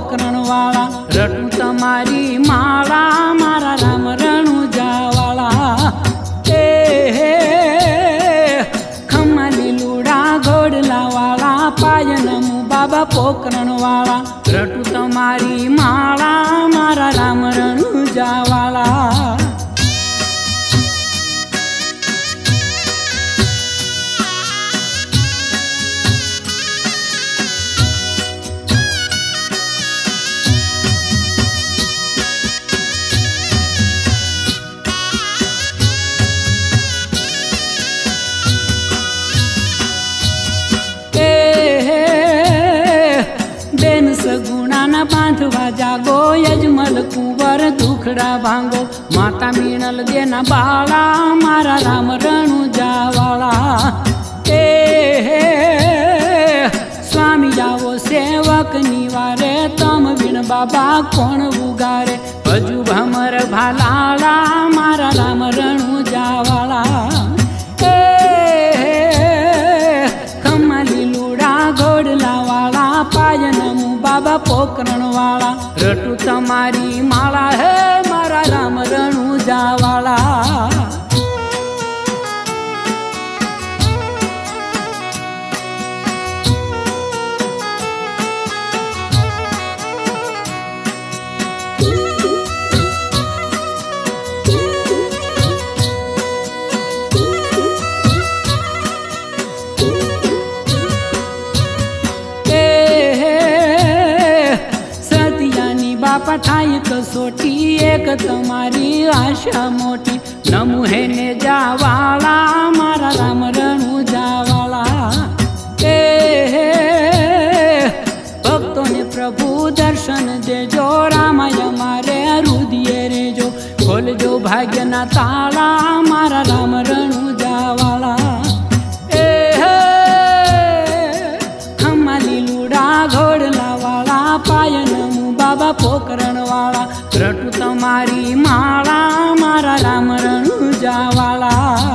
पोकरण वाला। रटू तमारी माला मारा राम रणुजा वाला। खम्मा लीलूड़ा घोड़ला वाला पायन मु बाबा पोकरण वाला। रटू तमारी माला मारा राम रणुजा वाला। सगुणा बांधवा जागो यजमल कुंवर दुखड़ा भांगो। माता मीणल देना बाला मारा राम रणुजा वाला। स्वामी जावो सेवक निवारे तम बिन बाबा कौन उगारे। भजू भमर भालाला मारा राम रणुजा वाला। खम्मा लीलूड़ा घोड़ला वाला पायन बाबा पोकरण वाला। रटू तमारी माला है मारा राम रणुजा वाला। पठाई कसोटी एक तमारी आशा मोटी। नमुहे ने जावाला मारा राम रणुजा वाला। भक्तों ने प्रभु दर्शन देजो रामाय मारे हृदय रे जो। खोल जो भाग्य ना ताला मारा राम रणुजा वाला। खम्मा लीलूड़ा घोड़ला वाला पायन बाबा पोकरण वाला। रटू तमारी माला मारा राम रणुजा वाला।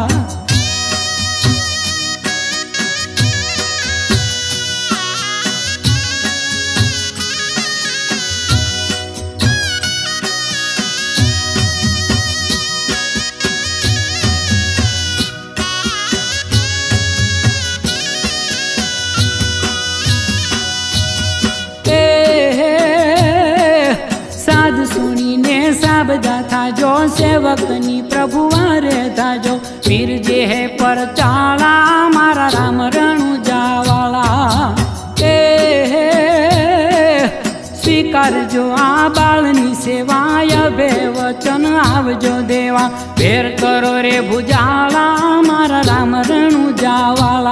सुनी ने साबदा था जो सेवकनी प्रभु वारे था जो। पीर जे है पर चाला मारा राम रणुजा वाला। स्वीकार जो आ बालनी सेवाय बे वचन आवजो देवा। फेर करो रे भुजाला मारा राम रणुजा वाला।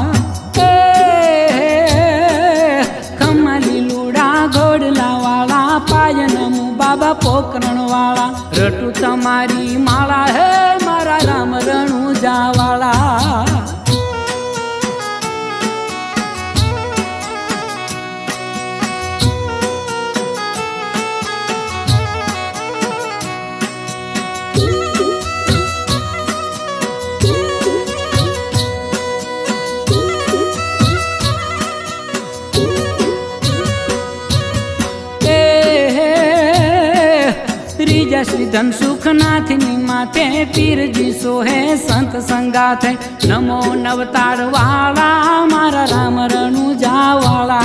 खम्मा लीलूड़ा घोड़ला वाला पायन बाबा पोकरण वाला। रटू तमारी माला है मारा राम रणुजा वाला। श्री धन सुखनाथ माथे पीर जी सोहे संत संगाथे। नमो नवतार वाला मारा राम रणुजा वाला।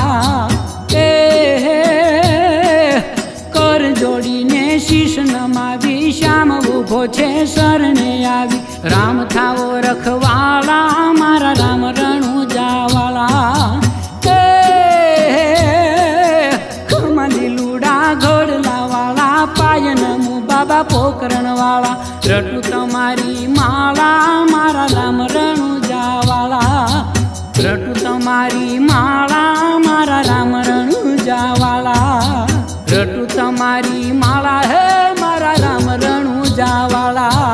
कर जोड़ी ने शीश नमावी श्याम उभो छे शरणे आवी। राम थावो रखवाला मारा राम रणुजा वाला। खम्मा लीलूड़ा घोड़ला वाला पायन बाबा पोकरण वाला। रटू तमारी माला मारा राम रणुजा वाला। रटू तमारी माला मारा राम रणुजा वाला। रटू तमारी माला है मारा राम रणुजा वाला।